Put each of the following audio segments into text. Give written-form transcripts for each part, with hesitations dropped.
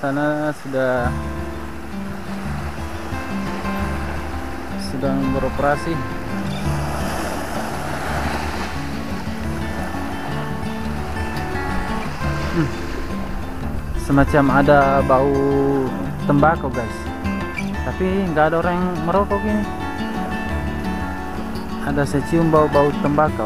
sana sedang beroperasi. Semacam ada bau tembakau guys, tapi nggak ada orang yang merokok ini. Ada saya cium bau tembakau.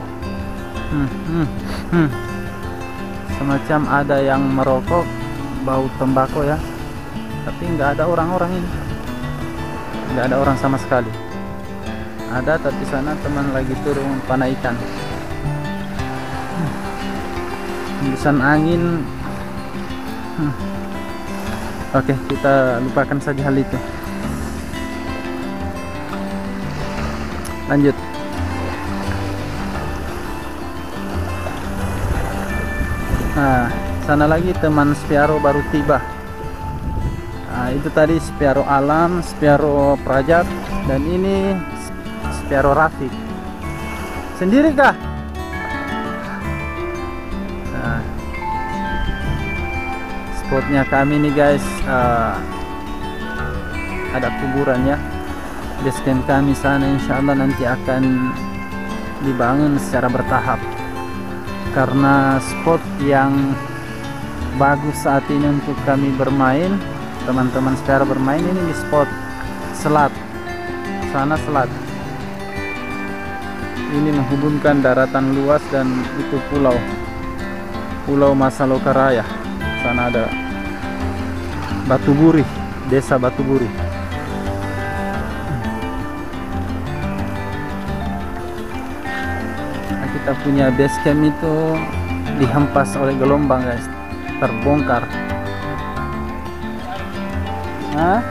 Semacam ada yang merokok, bau tembakau ya, tapi nggak ada orang-orang ini, nggak ada orang sama sekali. Ada, tapi sana teman lagi turun panah ikan. Hembusan angin. Oke, kita lupakan saja hal itu. Lanjut. Nah, sana lagi teman Spiaro baru tiba. Nah, itu tadi Spiaro Alam, Spiaro Prajat, dan ini Spiaro Rafiq. Sendiri kah? Nah, spotnya kami nih guys, ada kuburan ya. Basecamp kami sana insya Allah nanti akan dibangun secara bertahap, karena spot yang bagus saat ini untuk kami bermain, teman-teman Spiaro bermain ini di spot selat sana. Selat ini menghubungkan daratan luas dan itu Pulau Masalokaraya. Sana ada Batu Buri, desa Batu Buri. Nah, kita punya base camp itu dihempas oleh gelombang guys, terbongkar. Hah?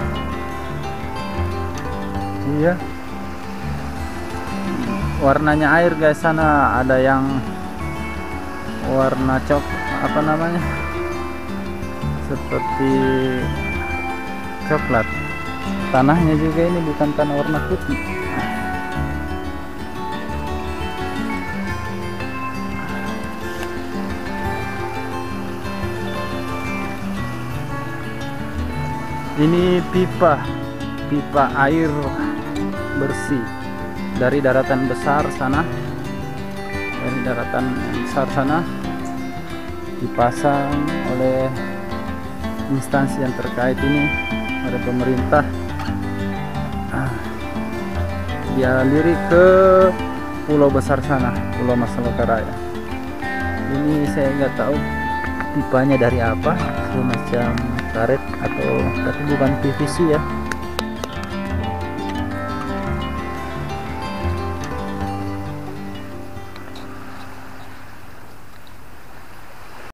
Iya, warnanya air guys, sana ada yang warna apa namanya, seperti coklat. Tanahnya juga ini bukan tanah warna putih. Ini pipa air bersih dari daratan besar sana, dipasang oleh instansi yang terkait ini, oleh pemerintah. Dia lirik ke pulau besar sana, Pulau Masalokaraya. Ini saya nggak tahu pipanya dari apa, semacam karet atau, tapi bukan PVC ya.